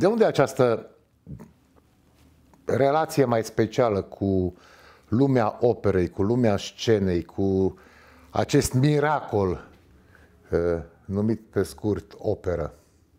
De unde această relație mai specială cu lumea operei, cu lumea scenei, cu acest miracol numit pe scurt operă?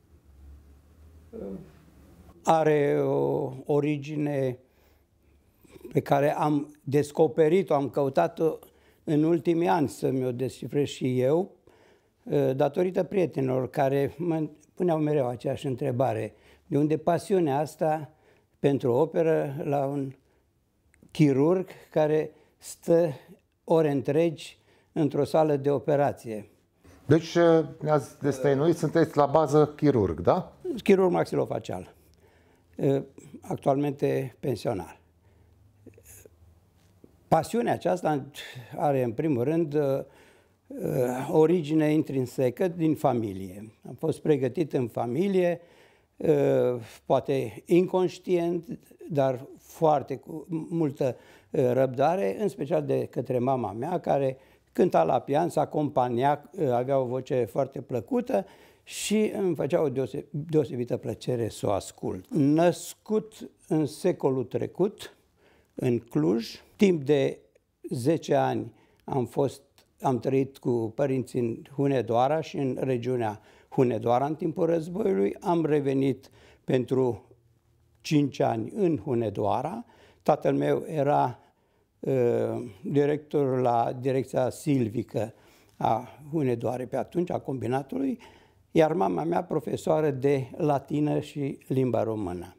Are o origine pe care am descoperit-o, am căutat-o în ultimii ani să mi-o descifrez și eu, datorită prietenilor care mă puneau mereu aceeași întrebare. De unde pasiunea asta pentru operă la un chirurg care stă ore întregi într-o sală de operație? Deci, ne-ați destăinuit, sunteți la bază chirurg, da? Chirurg maxilofacial, actualmente pensionar. Pasiunea aceasta are, în primul rând, origine intrinsecă din familie. Am fost pregătit în familie, poate inconștient, dar foarte cu multă răbdare, în special de către mama mea, care cânta la pian, se acompania, avea o voce foarte plăcută și îmi făcea o deosebită plăcere să o ascult. Născut în secolul trecut, în Cluj, timp de 10 ani am trăit cu părinții în Hunedoara și în regiunea Hunedoara în timpul războiului. Am revenit pentru 5 ani în Hunedoara. Tatăl meu era director la direcția silvică a Hunedoarei pe atunci, a combinatului, iar mama mea profesoară de latină și limba română.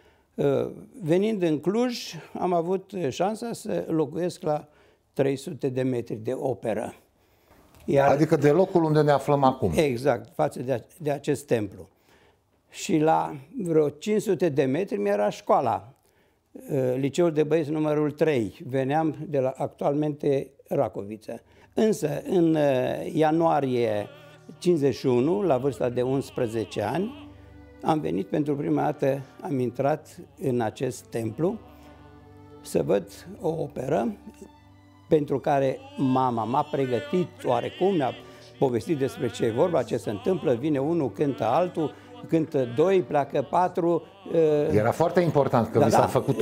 Venind în Cluj, am avut șansa să locuiesc la 300 de metri de operă. Adică de locul unde ne aflăm acum. Exact, față de acest templu. Și la vreo 500 de metri mi-era școala, liceul de băieți numărul 3. Veneam de la actualmente Racoviță. Însă, în ianuarie 51, la vârsta de 11 ani, am venit pentru prima dată, am intrat în acest templu să văd o operă pentru care mama m-a pregătit oarecum, mi-a povestit despre ce e vorba, ce se întâmplă, vine unul, cântă altul, cântă doi, pleacă patru. Era foarte important că vi s-a făcut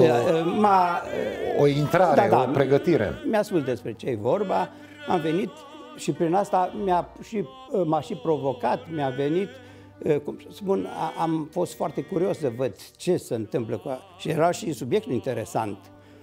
o intrare, o pregătire. Mi-a spus despre ce e vorba, am venit și prin asta m-a și provocat, mi-a venit, cum să spun, am fost foarte curios să văd ce se întâmplă și era și subiectul interesant.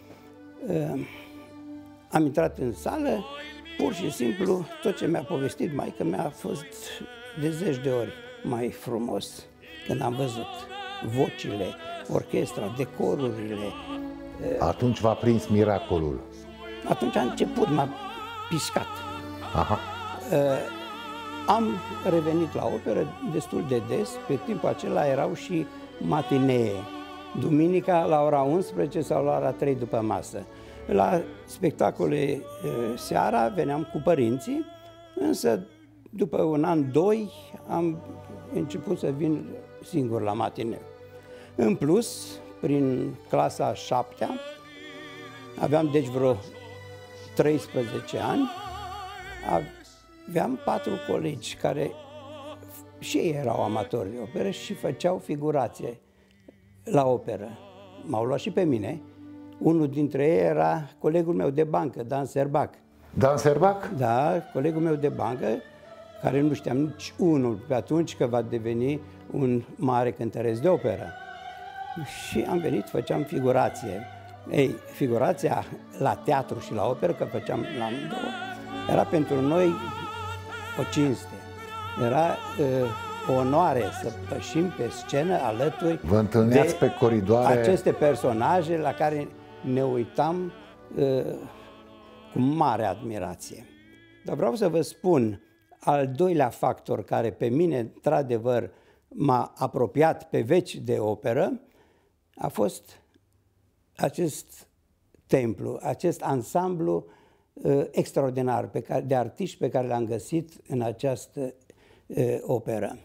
Am intrat în sală, pur și simplu, tot ce mi-a povestit maică mea a fost de 10 de ori mai frumos când am văzut vocile, orchestra, decorurile. Atunci v-a prins miracolul. Atunci a început, m-a piscat. Aha. Am revenit la operă destul de des, pe timpul acela erau și matinee. Duminica la ora 11 sau la ora 3 după masă. La spectacole seara veneam cu părinții, însă după un an, doi, am început să vin singur la matineu. În plus, prin clasa a 7-a, aveam deci vreo 13 ani, aveam 4 colegi care și ei erau amatori de operă și făceau figurație la operă. M-au luat și pe mine. Unul dintre ei era colegul meu de bancă, Dan Serbac. Dan Serbac? Da, colegul meu de bancă, care nu știam nici unul pe atunci că va deveni un mare cântăresc de operă. Și am venit, făceam figurație. Ei, figurația la teatru și la operă, că făceam la amândouă, era pentru noi o cinste. Era o onoare să pășim pe scenă alături Vă întâlneați pe coridoare aceste personaje la care ne uitam cu mare admirație. Dar vreau să vă spun, al doilea factor care pe mine, într-adevăr, m-a apropiat pe veci de operă, a fost acest templu, acest ansamblu extraordinar de artiști pe care l-am găsit în această operă.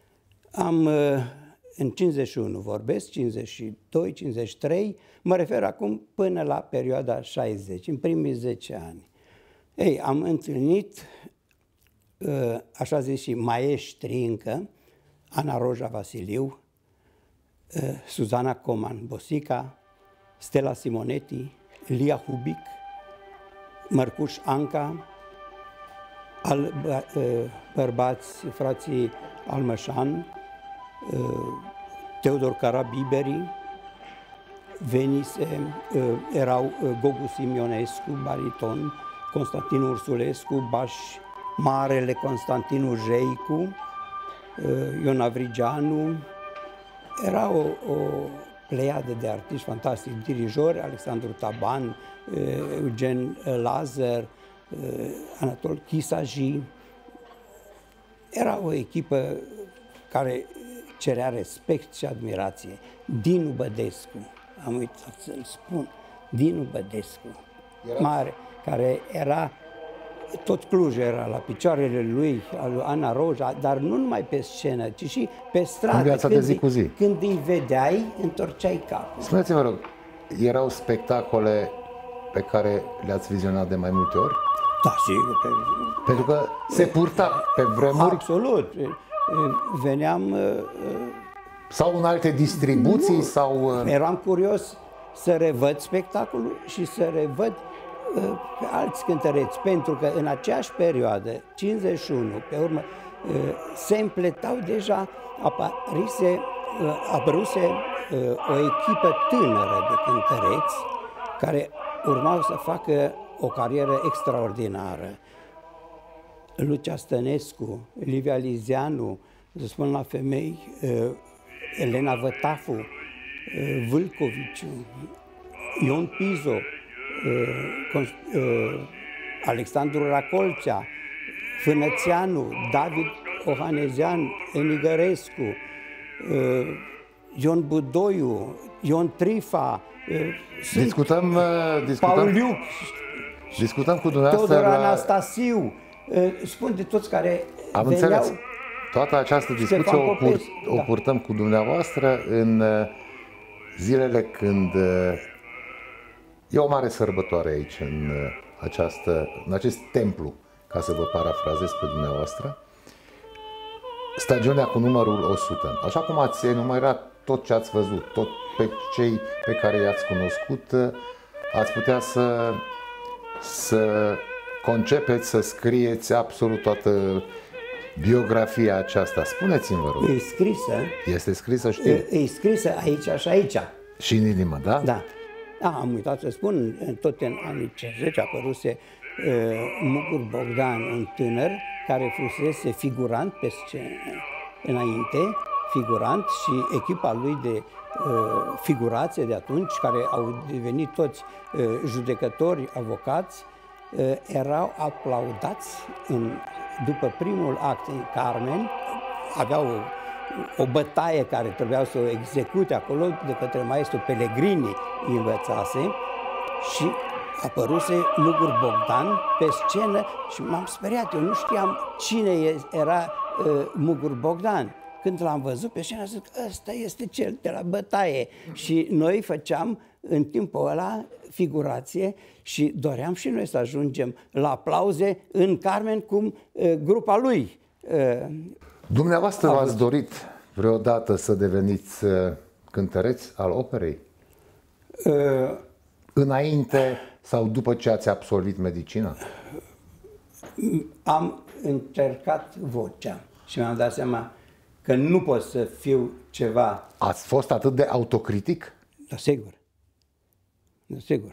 În 51 vorbesc, 52, 53, mă refer acum până la perioada 60, în primii 10 ani. Ei, am întâlnit, așa zis, și maestri încă, Ana Roja Vasiliu, Suzana Coman-Bosica, Stella Simonetti, Lia Hubic, Mărcuș Anca, bărbați, frații Almășan, Teodor Carabiberi, erau Gogu Simionescu, bariton, Constantin Ursulescu, baș, marele Constantinu Jeicu, Ion Avrigeanu. Era o pleiadă de artiști fantastici, dirijori, Alexandru Taban, Eugen Lazar, Anatol Chisaji. Era o echipă care cerea respect și admirație. Dinu Bădescu, am uitat să-l spun, Dinu Bădescu, mare, care era, tot Cluj era la picioarele lui, al lui Ana Roja, dar nu numai pe scenă, ci și pe stradă. În viața de zi cu zi. Când îi vedeai, întorceai capul. Spuneți-mă, rog, erau spectacole pe care le-ați vizionat de mai multe ori? Da, sigur. Pentru că se purta pe vremuri. Absolut. Veneam... Sau în alte distribuții? Sau... Eram curios să revăd spectacolul și să revăd pe alți cântăreți, pentru că în aceeași perioadă, 51, pe urmă, se împletau deja, apăruse o echipă tânără de cântăreți care urmau să facă o carieră extraordinară. Lucia Stănescu, Livia Lizeanu, să spun la femei, Elena Vătafu, Vâlcoviciu, Ion Pizo, Alexandru Racolcea, Fânățeanu, David Ohanezean, Enigărescu, Ion Budoiu, Ion Trifa, Paul Liuc, discutăm cu dumneavoastră. Teodor Anastasiu, spun de toți care am veneau. Înțeles. Toată această discuție o purtăm cu dumneavoastră în zilele când e o mare sărbătoare aici, în acest templu, ca să vă parafrazez pe dumneavoastră, stagiunea cu numărul 100. Așa cum ați enumerat tot ce ați văzut, tot pe cei pe care i-ați cunoscut, ați putea să concepeți, să scrieți absolut toată biografia aceasta. Spuneți-mi, vă rog. E scrisă. Este scrisă, știu. E scrisă aici și aici. Și în inimă, da? Da. Am uitat să spun, tot în anii 50 apăruse Mugur Bogdan, un tânăr care fusese figurant pe scenă înainte, figurant, și echipa lui de figurație de atunci, care au devenit toți judecători, avocați, erau aplaudați după primul act în Carmen. Aveau o bătaie care trebuiau să o execute acolo de către maestru Pellegrini, învățase, și apăruse Mugur Bogdan pe scenă și m-am speriat, eu nu știam cine era Mugur Bogdan. Când l-am văzut pe scenă, zic, ăsta este cel de la bătaie. Și noi făceam în timpul ăla figurație și doream și noi să ajungem la aplauze în Carmen cum grupa lui. Dumneavoastră v-ați dorit vreodată să deveniți cântăreț al operei? Înainte sau după ce ați absolvit medicina? Am încercat vocea și mi-am dat seama că nu pot să fiu ceva... Ați fost atât de autocritic? Da, sigur. Da, sigur.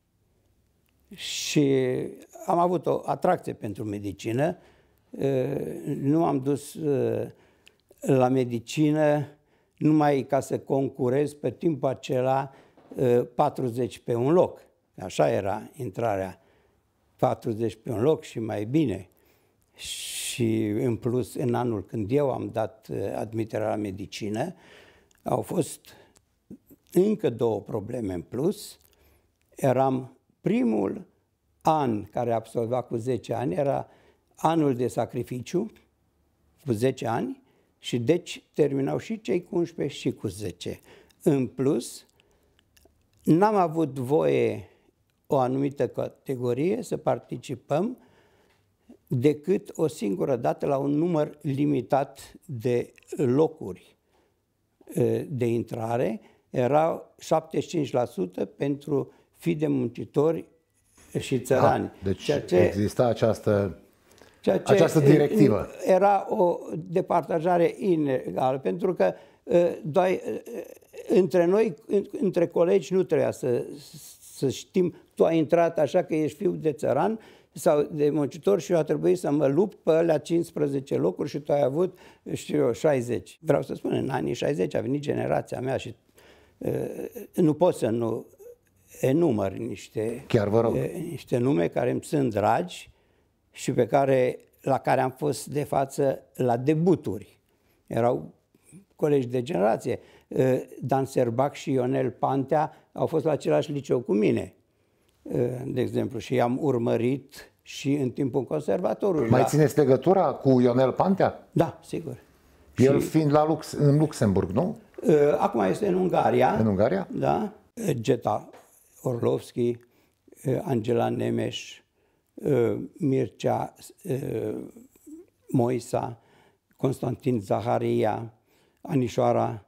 Și am avut o atracție pentru medicină. Nu am dus la medicină numai ca să concurez pe timpul acela 40 pe un loc. Așa era intrarea, 40 pe un loc și mai bine. Și în plus, în anul când eu am dat admiterea la medicină, au fost încă 2 probleme în plus. Eram primul an care absolva cu 10 ani, era anul de sacrificiu, cu 10 ani, și deci terminau și cei cu 11 și cu 10. În plus, n-am avut voie o anumită categorie să participăm decât o singură dată la un număr limitat de locuri. de intrare erau 75% pentru fii de muncitori și țărani. Deci exista această directivă. Era o departajare inegală, pentru că între noi, între colegi, nu trebuia să știm, tu ai intrat așa că ești fiu de țăran sau de muncitor și eu a trebuit să mă lupt pe alea 15 locuri și tu ai avut, știu eu, 60. Vreau să spun, în anii 60 a venit generația mea și nu pot să nu enumăr niște nume care îmi sunt dragi și la care am fost de față la debuturi. Erau colegi de generație. Dan Serbac și Ionel Pantea au fost la același liceu cu mine, de exemplu, și i-am urmărit și în timpul conservatorului. Mai țineți legătura cu Ionel Pantea? Da, sigur. El fiind în Luxemburg, nu? Acum este în Ungaria. În Ungaria? Da. Geta Orlovski, Angela Nemes, Mircea Moisa, Constantin Zaharia, Anișoara.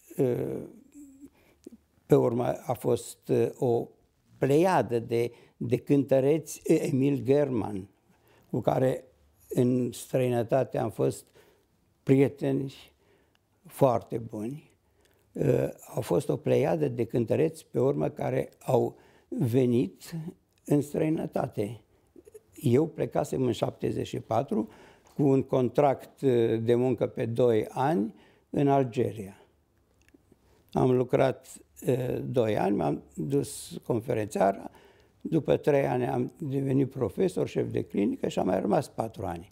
Pe urmă a fost o pleiadă de cântăreți, Emil German, cu care în străinătate am fost prieteni foarte buni. Au fost o pleiadă de cântăreți pe urmă care au venit în străinătate. Eu plecasem în 74 cu un contract de muncă pe 2 ani în Algeria. Am lucrat 2 ani, m-am dus conferențiar, după 3 ani am devenit profesor, șef de clinică și am mai rămas 4 ani.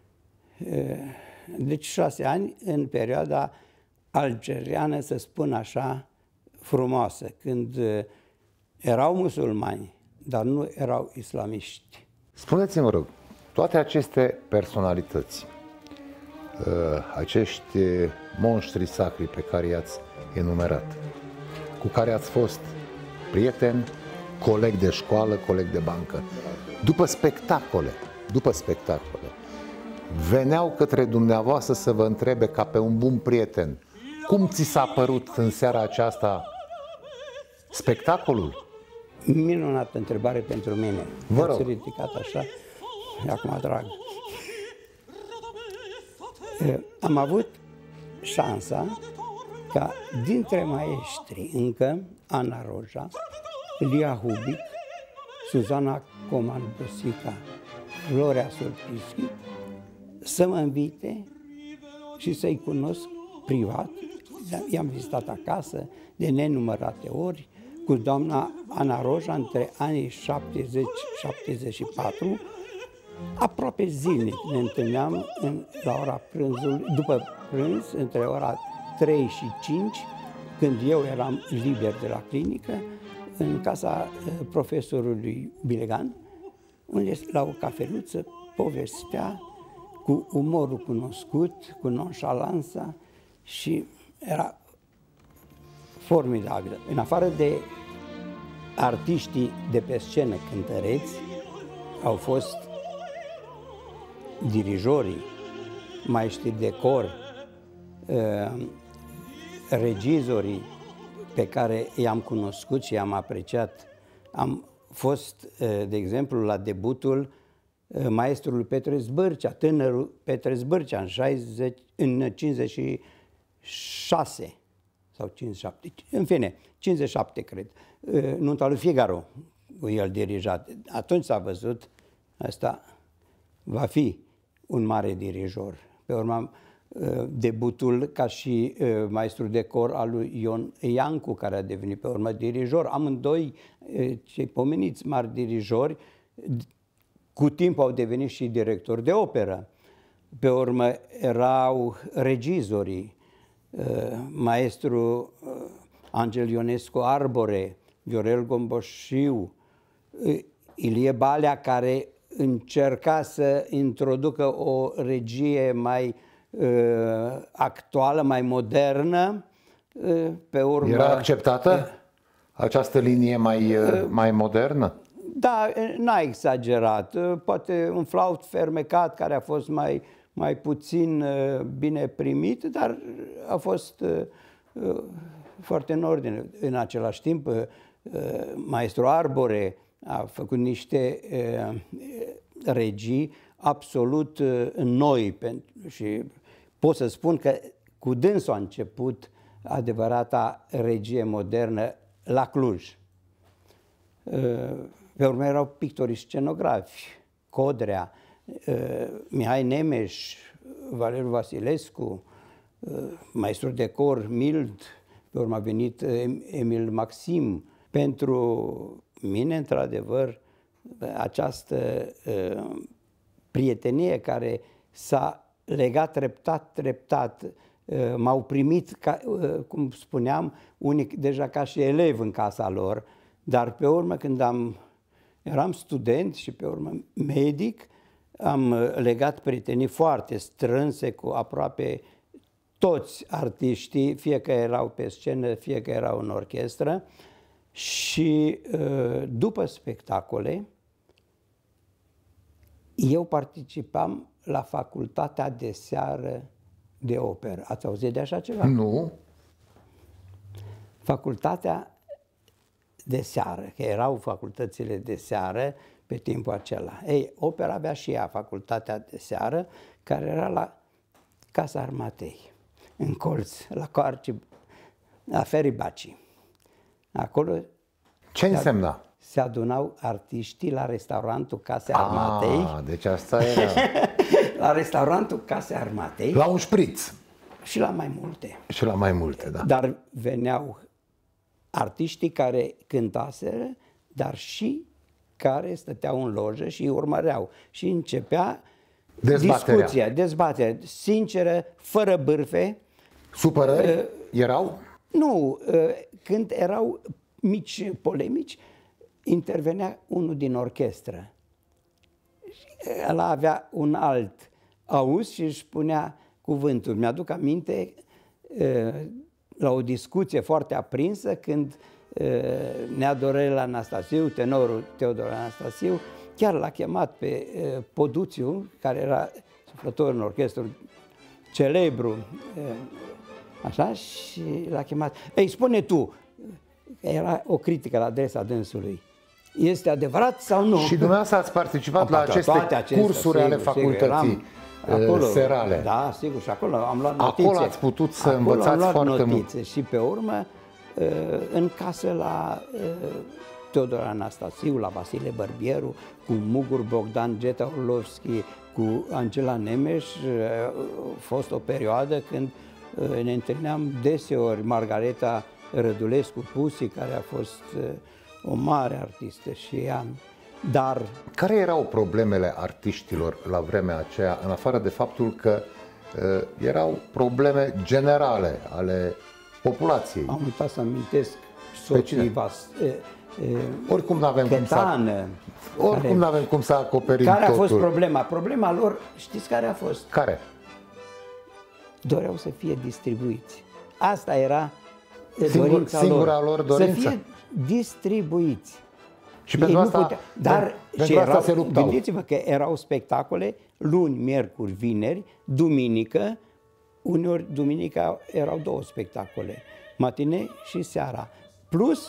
Deci 6 ani în perioada algeriană, să spun așa, frumoasă, când erau musulmani, dar nu erau islamiști. Spuneți-mi, mă rog, toate aceste personalități, acești monștri sacri pe care i-ați enumerat, cu care ați fost prieten, coleg de școală, coleg de bancă, după spectacole, veneau către dumneavoastră să vă întrebe ca pe un bun prieten: cum ți s-a părut în seara aceasta spectacolul? Minunată întrebare pentru mine. Vă rog. Ați ridicat așa, acum trag. Am avut șansa ca dintre maestri încă Ana Roja, Lia Hubic, Suzana Coman-Bosica, Florea Soltischi să mă invite și să-i cunosc privat. I-am vizitat acasă de nenumărate ori, cu doamna Ana Roja între anii 70-74, aproape zilnic ne întâlneam la ora prânzului, după prânz, între ora 3 și 5, când eu eram liber de la clinică, în casa profesorului Bilegan, unde la o cafeluță povestea cu umorul cunoscut, cu nonșalanța și era formidabilă. În afară de artiștii de pe scenă cântăreți, au fost dirijorii, maestri de cor, regizorii pe care i-am cunoscut și i-am apreciat. Am fost, de exemplu, la debutul maestrului Petre Zbârcea, tânărul Petre Zbârcea, în 56 sau 57, în fine, 57 cred, Nunta lui Figaro, cu el dirijat. Atunci s-a văzut, asta va fi un mare dirijor. Pe urmă, debutul ca și maestru de cor al lui Ion Iancu, care a devenit pe urmă dirijor. Amândoi, cei pomeniți mari dirijori, cu timp au devenit și directori de operă. Pe urmă erau regizorii, maestru Angel Ionescu Arbore, Viorel Gomboșiu, Ilie Balea, care încerca să introducă o regie mai actuală, mai modernă. Pe urmă, era acceptată această linie mai modernă? Da, n-a exagerat. Poate un flaut fermecat care a fost mai puțin bine primit, dar a fost foarte în ordine. În același timp, maestru Arbore a făcut niște regii absolut noi și pot să spun că cu dânsul a început adevărata regie modernă la Cluj. Pe urmă erau pictorii scenografi, Codrea, Mihai Nemeș, Valeriu Vasilescu, maestru de cor Mild, pe urmă a venit Emil Maxim. Pentru mine, într-adevăr, această prietenie care s-a legat treptat, m-au primit, cum spuneam, unii deja ca și elev în casa lor, dar pe urmă când eram student și pe urmă medic, am legat prietenii foarte strânse cu aproape toți artiștii, fie că erau pe scenă, fie că erau în orchestră. Și după spectacole, eu participam la facultatea de seară de operă. Ați auzit de așa ceva? Nu. Facultatea de seară, că erau facultățile de seară pe timpul acela. Ei, opera avea și ea facultatea de seară, care era la Casa Armatei, în colț, la Feribaci. Acolo ce însemna? Se adunau artiștii la restaurantul Casei Armatei. Deci asta era. La restaurantul Casei Armatei. La un șpriț. Și la mai multe. Și la mai multe, da. Dar veneau artiștii care cântaseră, dar și care stăteau în lojă și urmăreau. Și începea discuția, dezbaterea, sinceră, fără bârfe. Supărări erau? Nu, când erau mici polemici, intervenea unul din orchestră. Ăla avea un alt auz și își spunea cuvântul. Mi-aduc aminte la o discuție foarte aprinsă când Nea Dorel Anastasiu, tenorul Teodor Anastasiu, chiar l-a chemat pe Poduțiu, care era suflător în orchestră celebru, așa, și l-a chemat. Ei, spune tu, era o critică la adresa dânsului. Este adevărat sau nu? Și dumneavoastră ați participat la aceste cursuri ale facultății serale. Da, sigur, și acolo am luat notițe. Acolo ați putut să învățați foarte mult. Și pe urmă, în casă la Teodor Anastasiu, la Vasile Bărbieru, cu Mugur Bogdan, Geta Orlovski, cu Angela Nemeș, a fost o perioadă când ne întâlneam deseori. Margareta Rădulescu Pusi, care a fost o mare artistă și ea. Dar care erau problemele artiștilor la vremea aceea, în afară de faptul că erau probleme generale ale populației? Am uitat să amintesc soții oricum nu avem cum să acoperim Care a totul. fost problema? Problema lor, știți care a fost? Care? Doreau să fie distribuiți. Asta era singura lor dorință? Să fie distribuiți. Și pentru asta, se luptau. Gândiți-vă că erau spectacole luni, miercuri, vineri, duminică, uneori duminica erau 2 spectacole, matine și seara. Plus,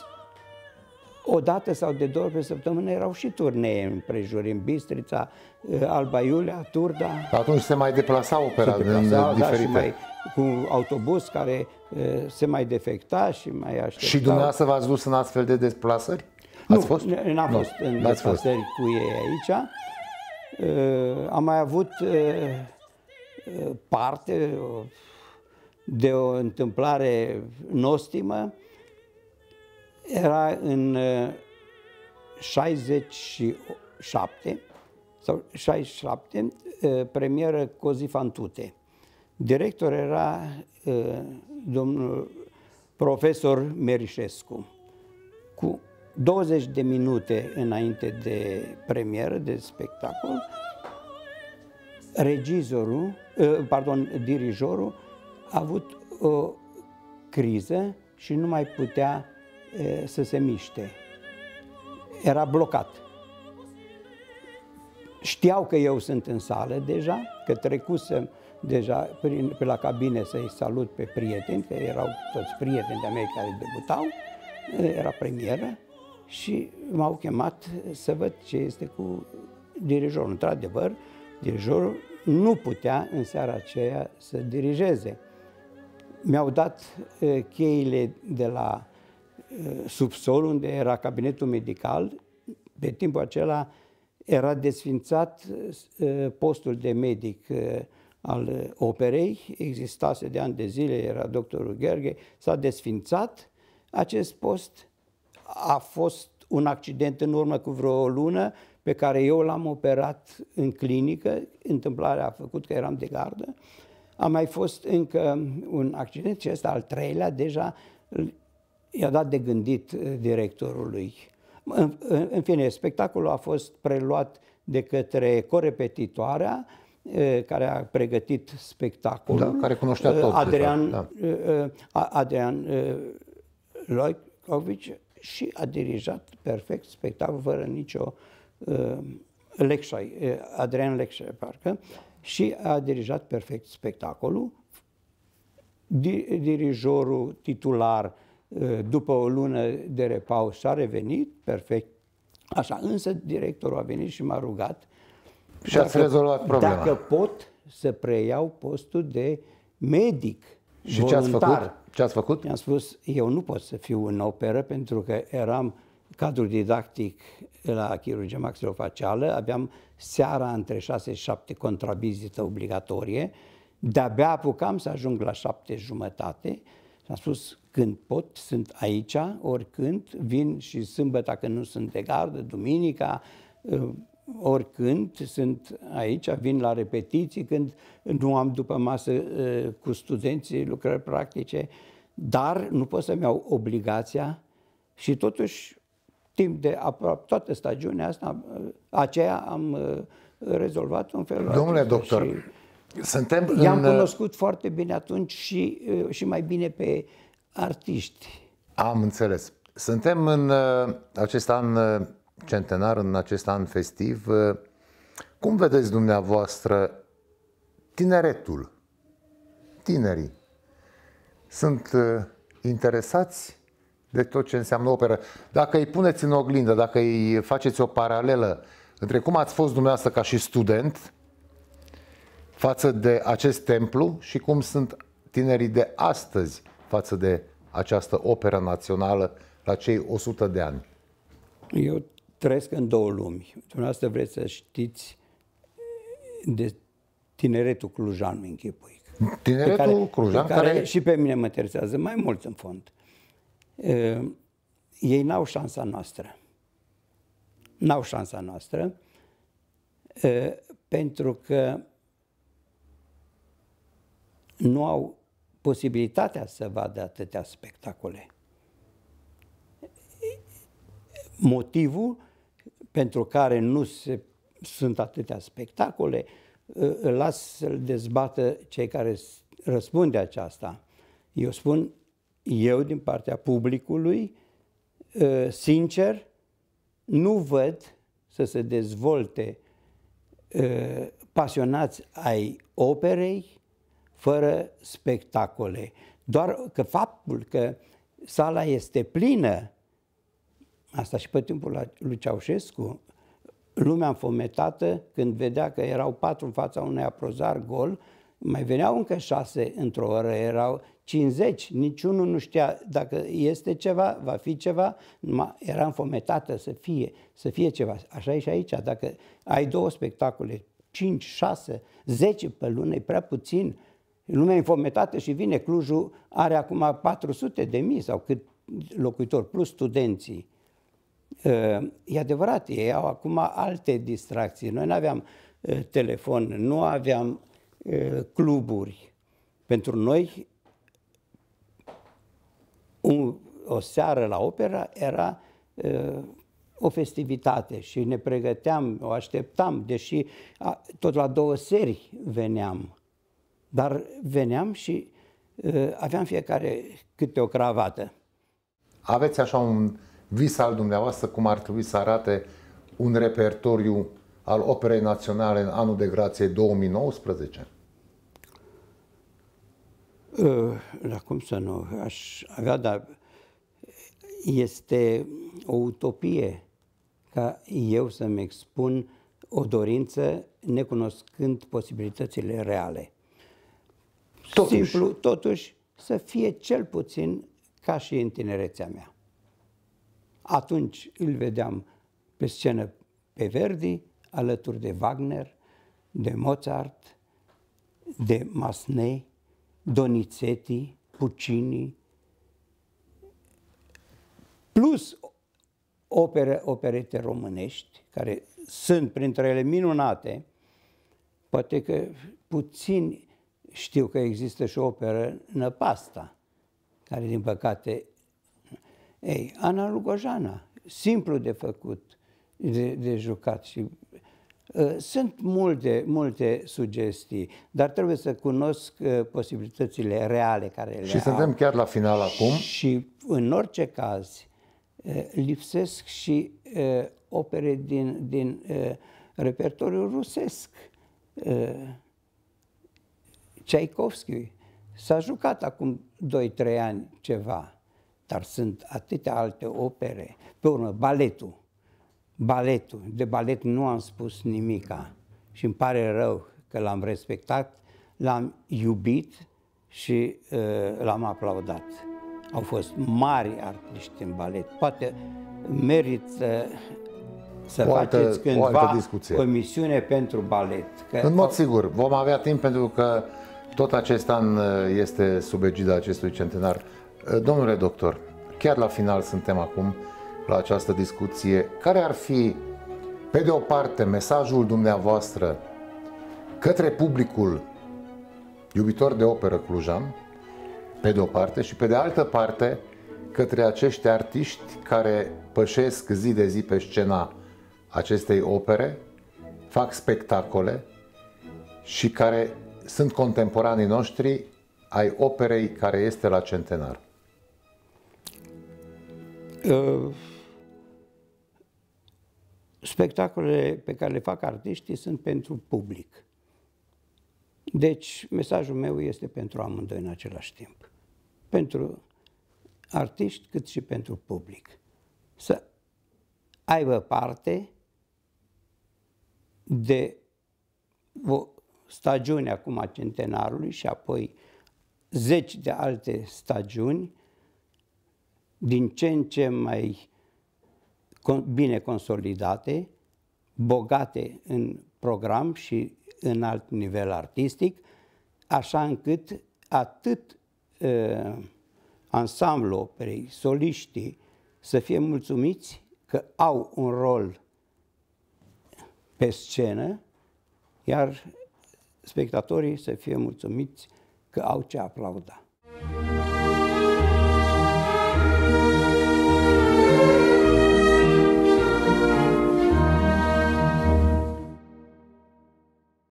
o dată sau de 2 ori pe săptămână erau și turnee împrejur, în Bistrița, Alba Iulia, Turda. Atunci se mai deplasa opera în diferite... Și mai, cu autobuz care se mai defecta și mai aștepta. Și dumneavoastră v-ați dus în astfel de deplasări? Ați fost? N-am fost în deplasări cu ei aici. Am mai avut parte de o întâmplare nostimă. Era în 67 sau 67, premieră Cozi fan tutte. Director era domnul profesor Merișescu. Cu 20 de minute înainte de premieră, de spectacol, dirijorul a avut o criză și nu mai putea să se miște. Era blocat. Știau că eu sunt în sală deja, că trecusem deja pe la cabine să-i salut pe prieteni, că erau toți prieteni de-a mei care debutau, era premieră și m-au chemat să văd ce este cu dirijorul. Într-adevăr, dirijorul nu putea în seara aceea să dirigeze. Mi-au dat cheile de la subsol, unde era cabinetul medical. Pe timpul acela era desfințat postul de medic al operei, existase de ani de zile, era doctorul Gheorghe, s-a desfințat acest post. A fost un accident în urmă cu vreo o lună pe care eu l-am operat în clinică, întâmplarea a făcut că eram de gardă. A mai fost încă un accident și ăsta al treilea deja i-a dat de gândit directorului. În fine, spectacolul a fost preluat de către corepetitoarea care a pregătit spectacolul. Da, care cunoștea tot. Adrian Lojkovici, și a dirijat perfect spectacolul fără nicio Adrian Lecșai, parcă, și a dirijat perfect spectacolul. Dirijorul titular, după o lună de repaus, și-a revenit perfect. Așa, însă directorul a venit și m-a rugat și ați rezolvat problema. Dacă pot să preiau postul de medic și voluntar. Ce ați făcut? I-am spus, eu nu pot să fiu în operă pentru că eram cadru didactic la chirurgie maxilofacială, aveam seara între 6 și 7 contravizită obligatorie, de-abia apucam să ajung la 7:30. Și am spus, când pot, sunt aici, oricând, vin și sâmbătă că nu sunt de gardă, duminica, oricând sunt aici, vin la repetiții, când nu am după masă cu studenții lucrări practice, dar nu pot să-mi iau obligația și totuși timp de aproape toată stagiunea asta, aceea am rezolvat un fel. Domnule doctor, i-am cunoscut foarte bine atunci și mai bine pe artiști. Am înțeles. Suntem în acest an centenar, în acest an festiv. Cum vedeți dumneavoastră tineretul? Tinerii sunt interesați de tot ce înseamnă operă. Dacă îi puneți în oglindă, dacă îi faceți o paralelă între cum ați fost dumneavoastră ca și student față de acest templu și cum sunt tinerii de astăzi față de această operă națională la cei 100 de ani. Eu trăiesc în două lumi. Dumneavoastră vreți să știți de tineretul clujan, închipui. Tineretul clujan care și pe mine mă interesează mai mult în fond. Ei n-au șansa noastră. N-au șansa noastră pentru că nu au posibilitatea să vadă atâtea spectacole. Motivul pentru care nu sunt atâtea spectacole îl las să-l dezbată cei care răspund de aceasta. Eu spun, eu din partea publicului, sincer, nu văd să se dezvolte pasionați ai operei fără spectacole. Doar că faptul că sala este plină, asta și pe timpul lui Ceaușescu, lumea înfometată, când vedea că erau 4 în fața unui aprozar gol, mai veneau încă 6 într-o oră, erau 50, niciunul nu știa dacă este ceva, va fi ceva, numai era înfometată să fie ceva. Așa e și aici, dacă ai 2 spectacole, 5, 6, 10 pe lună, e prea puțin. Lumea e înfometată și vine, Clujul are acum 400.000 sau cât locuitori, plus studenții. E adevărat, ei au acum alte distracții. Noi nu aveam telefon, nu aveam cluburi. Pentru noi, o seară la opera era o festivitate și ne pregăteam, o așteptam, deși tot la 2 seri veneam. Dar veneam și aveam fiecare câte o cravată. Aveți așa un vis al dumneavoastră cum ar trebui să arate un repertoriu al Operei Naționale în anul de grație 2019? Dar cum să nu aș avea, dar este o utopie ca eu să-mi expun o dorință necunoscând posibilitățile reale. Totuși, să fie cel puțin ca și în tinerețea mea. Atunci îl vedeam pe scenă pe Verdi, alături de Wagner, de Mozart, de Massenet, Donizetti, Puccini, plus operete românești, care sunt printre ele minunate. Poate că puțini știu că există și o operă Năpasta, care din păcate... Ana Lugojana, simplu de făcut, de jucat și... Sunt multe sugestii, dar trebuie să cunosc posibilitățile reale care le au. Și suntem chiar la final acum. Și în orice caz lipsesc și opere din repertoriul rusesc. Tchaikovsky s-a jucat acum 2-3 ani ceva, dar sunt atâtea alte opere. Pe urmă, baletul. De balet nu am spus nimica și îmi pare rău că l-am respectat, l-am iubit și l-am aplaudat. Au fost mari artiști în balet. Poate merită să faceți cândva o emisiune pentru balet. În mod sigur, vom avea timp pentru că tot acest an este sub egida acestui centenar. Domnule doctor, chiar la final suntem acum la această discuție. Care ar fi, pe de o parte, mesajul dumneavoastră către publicul iubitor de operă clujan, pe de o parte, și pe de altă parte, către acești artiști care pășesc zi de zi pe scena acestei opere, fac spectacole și care sunt contemporanii noștri ai operei care este la centenar? Spectacolele pe care le fac artiștii sunt pentru public. Deci, mesajul meu este pentru amândoi în același timp. Pentru artiști, cât și pentru public. Să aibă parte de o stagiune acum a centenarului și apoi 10 de alte stagiuni din ce în ce mai bine consolidate, bogate în program și în alt nivel artistic, așa încât atât ansamblul operei, soliștii, să fie mulțumiți că au un rol pe scenă, iar spectatorii să fie mulțumiți că au ce aplauda.